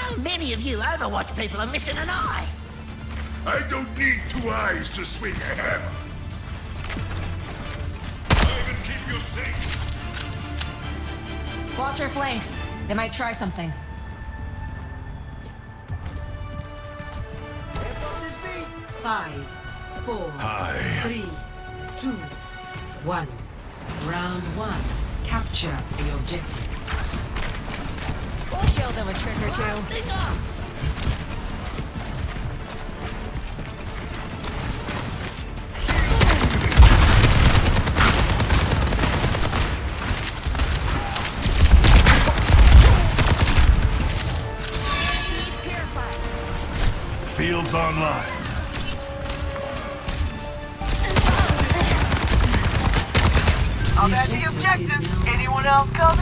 How many of you Overwatch people are missing an eye? I don't need 2 eyes to swing a hammer. I can keep you safe. Watch your flanks. They might try something. Five, four, Hi. 3, 2, 1. Round 1. Capture the objective. We'll show them a trick or two. Blasting up! Fields online. I'm at the objective. Anyone else coming?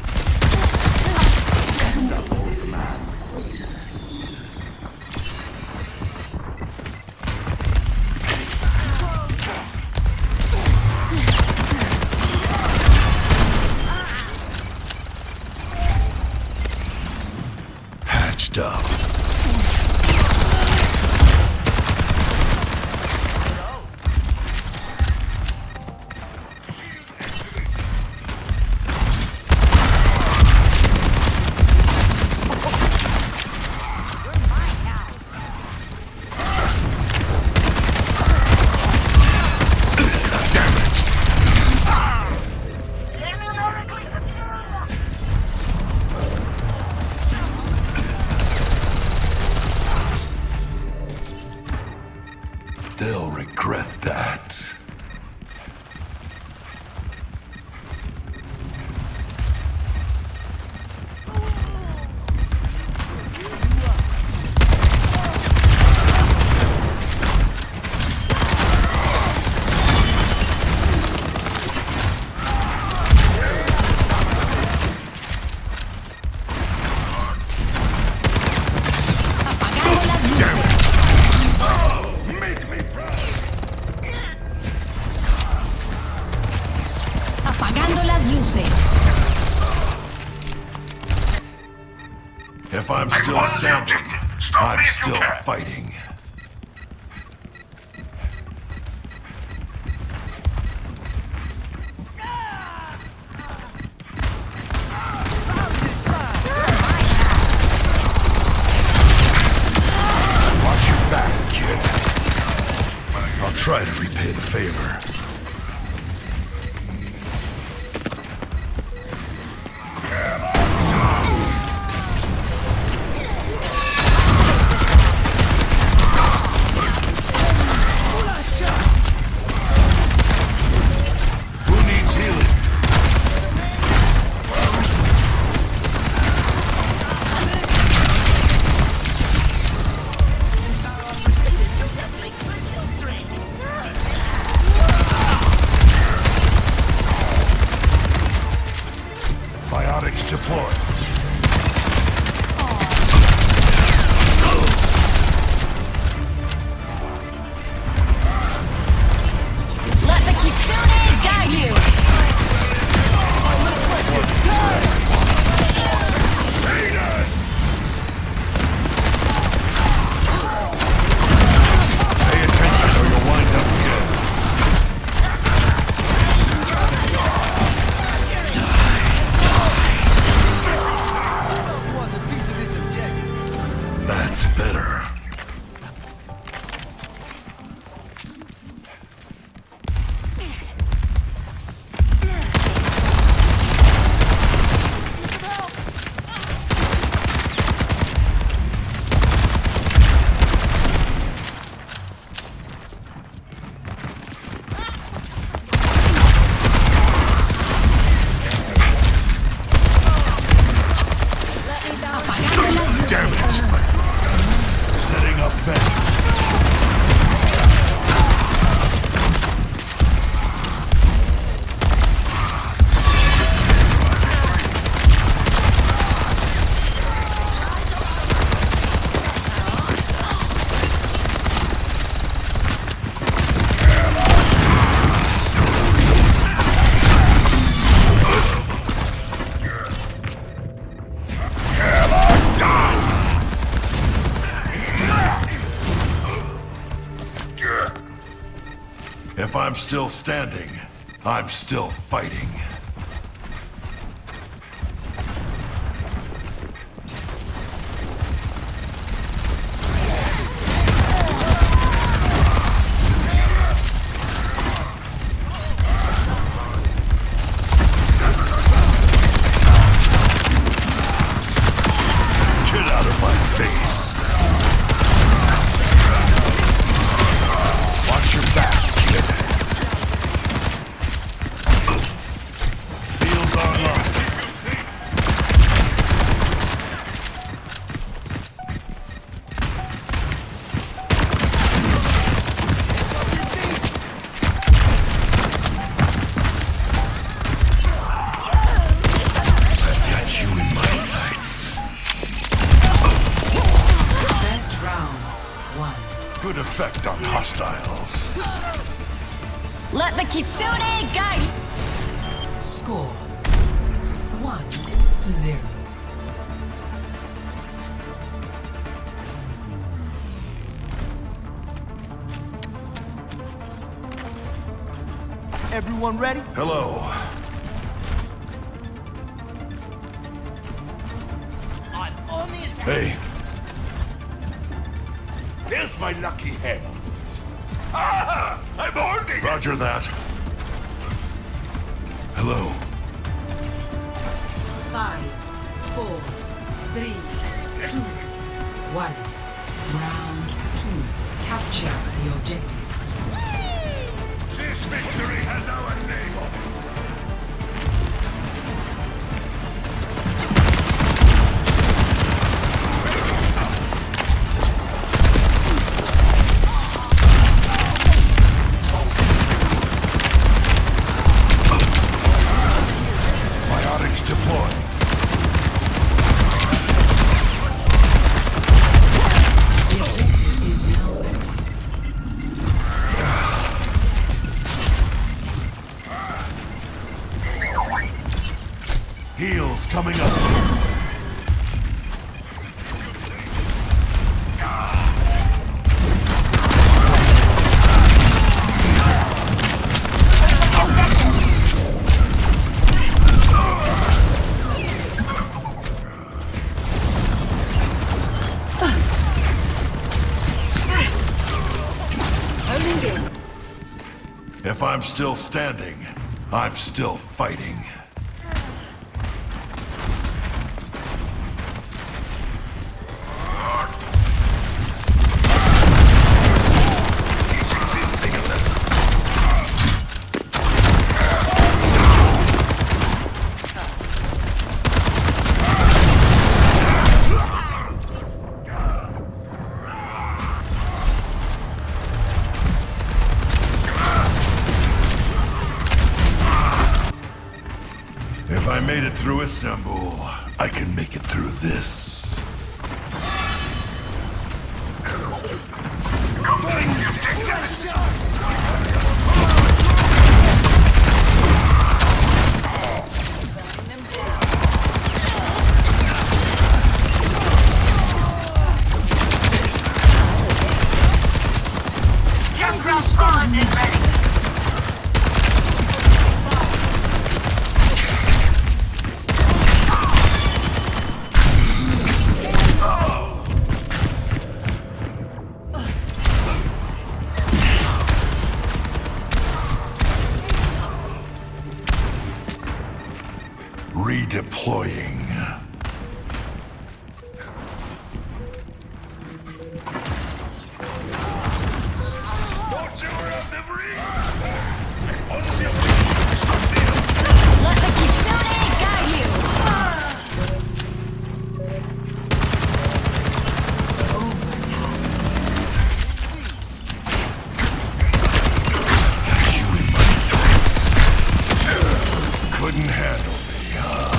Patched up. They'll regret that. Apagando las luces. If I'm still standing, I'm still fighting. Watch your back, kid. I'll try to repay the favor. Biotics deployed. Let the Kitsune guide you. Pay attention or you'll wind up dead. That's better. Damn it! Setting up bets. Hammer down! If I'm still standing, I'm still fighting. Get out of my face. Watch your back, kid. Fields online. I've got you in my sights. Best round 1. Good effect on hostiles. Let the Kitsune guide. Score 1-0. Everyone ready? Hello. I'm on the attack. Hey, There's my lucky hen. Ah! I'm holding it! roger that. Hello. 5, 4, 3, 2, 1. Round 2. Capture the objective. This victory has our name on it. Biotics deployed. The objective is now empty. Heals coming up. If I'm still standing, I'm still fighting. If I made it through Istanbul, I can make it through this. Young ground spawn is ready. Redeploying. Thought you were of the breed! Let the Kitsune guide you. I've got you in my sights. Couldn't handle me, huh?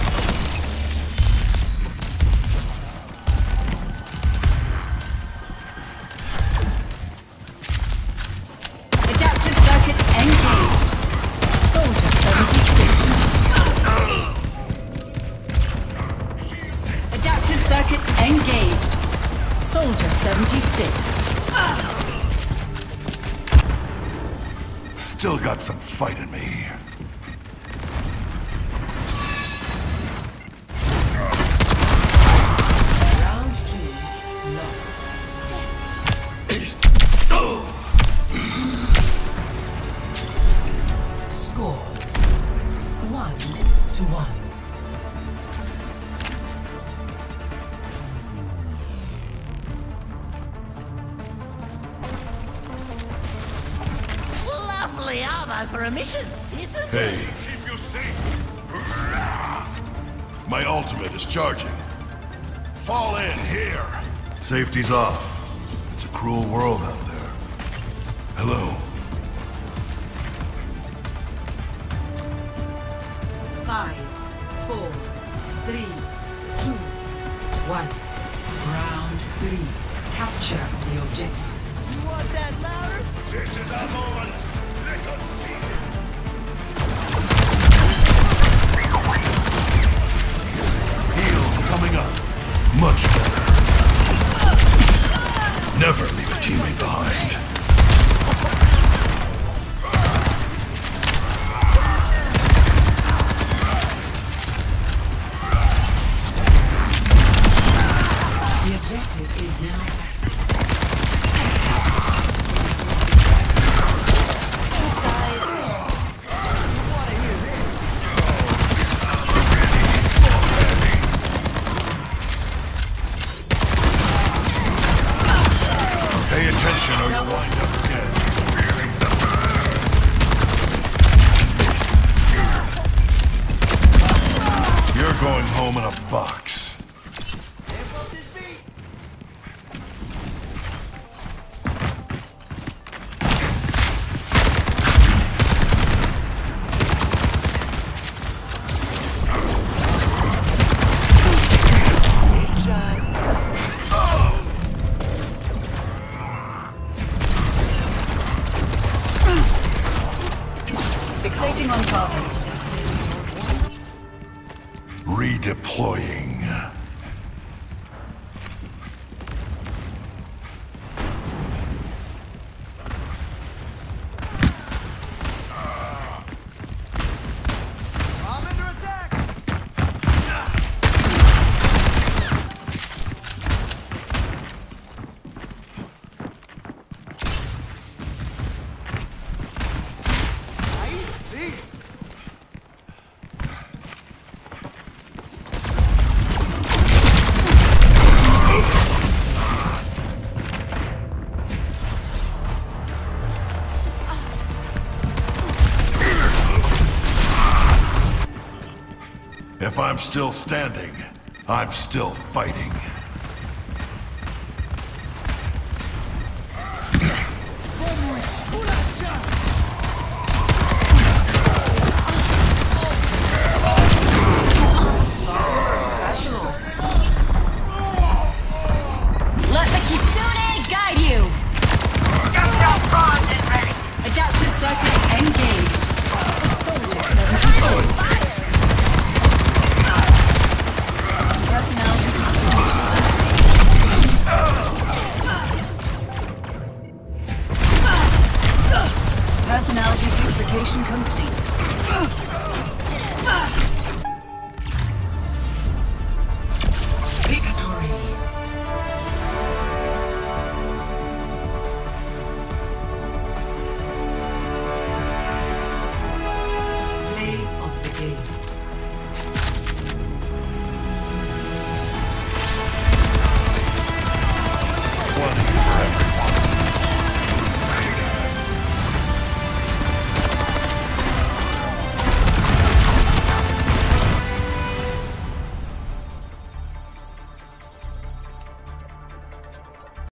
Adaptive circuits engaged. Soldier 76. Adaptive circuits engaged. Soldier 76. Still got some fight in me. Round 2, loss. Score 1-1. Lovely armor for a mission, isn't Hey, it? Keep you safe. my ultimate is charging. Fall in here. Safety's off. It's a cruel world out there. Hello. 5, 4, 3, 2, 1. Round 3. Capture the objective. You want that louder? This is the moment. Let us feel it. Heals coming up. Much better. Never leave a teammate behind. The objective is now Pay attention or you'll wind up dead. You're going home in a box. fixating on target. Redeploying. I'm under attack! I see. If I'm still standing, I'm still fighting. Como escuras